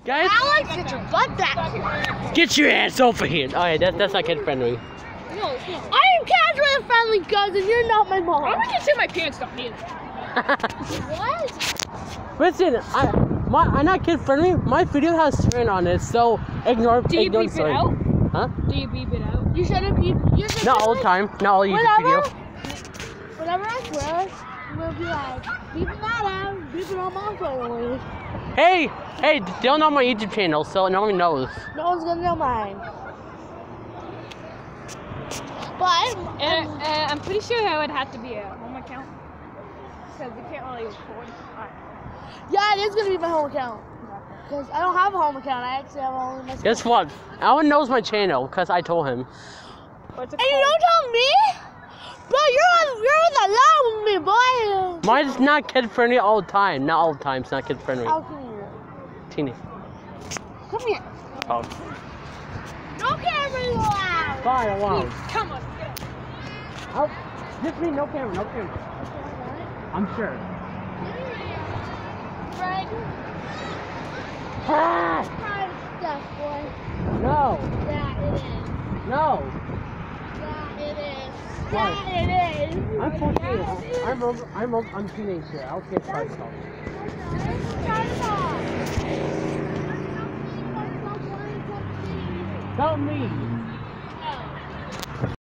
Guys, Alex, get your butt back. get your ass over here. Alright, that's not kid friendly. No, it's not. I am casually friendly, cousin. You're not my mom. I'm gonna say my pants don't need it. What? Listen, I'm not kid friendly. My video has swearing on it, so ignore. Do you ignore beep it out? Huh? Do you beep it out? You shouldn't be. You should Not all the time. Not all YouTube videos. Whenever I swear, we'll be like, beep it out, beep it on my phone. Hey, they don't know my YouTube channel, so no one knows. No one's gonna know mine. But I'm pretty sure it would have to be a home account. Because we can't really record. yeah, it is gonna be my home account. Because I don't have a home account. I actually have only my. Guess what? Alan knows my channel because I told him. What's it And you don't tell me? Bro, you're on the line with me, boy. Mine's not kid friendly all the time. Not all the time. It's not kid friendly. How can you? Teeny. Come here. Oh. No camera allowed. Fine, I won't. Come on, get up. Oh, just me, no camera, no camera. I'm sure. Right. Ah! Private stuff, boy. No, Yeah, it is. no. Yeah, it is. What? Yeah, it is. I'm 14. I'm teenager. I'll get private stuff. Tell me.